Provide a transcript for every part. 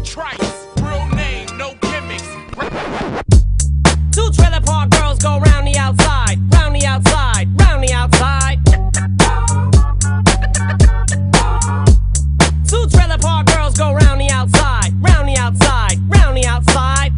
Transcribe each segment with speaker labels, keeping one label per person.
Speaker 1: Trice, real name, no gimmicks.
Speaker 2: Two trailer park girls go round the outside, round the outside, round the outside. Two trailer park girls go round the outside, round the outside, round the outside.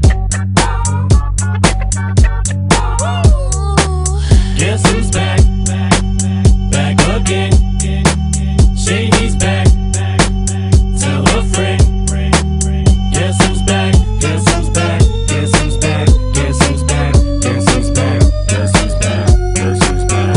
Speaker 3: Guess who's back? Back again. Shady's back. Tell a friend. Guess who's back? Guess who's back? Guess who's back? Guess who's back? Guess who's back? Guess who's back? Guess who's back?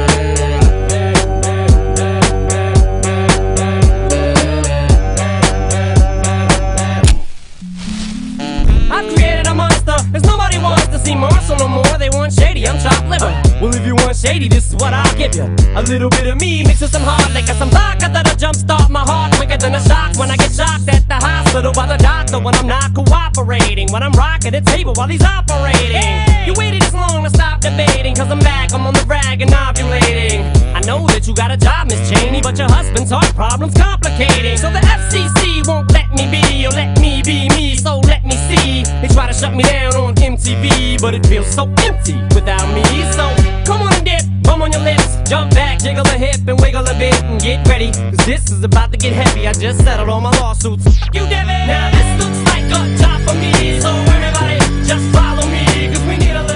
Speaker 2: I've created a monster, as nobody wants to see Marshall no more. They want Shady, I'm chopped liver. Well, if you want Shady, this is what I'll give you. A little bit of me mixed with some hard liquor, some vodka that'll jumpstart my heart quicker than a shock when I get shocked at the hospital by the doctor when I'm not cooperating, when I'm rocking the table while he's operating. Hey! You waited this long to stop debating, cause I'm back, I'm on the rag and ovulating. I know that you got a job, Miss Cheney, but your husband's heart problem's complicating. So the FCC won't let me be, or let me be me, so let me see. They try to shut me down on MTV, but it feels so empty without me. So come on and dip, bum on your lips, jump back, jiggle a hip and wiggle a bit and get ready, cause this is about to get heavy. I just settled all my lawsuits. You did it! Now this looks like a job for me, so everybody just follow me, cause we need a little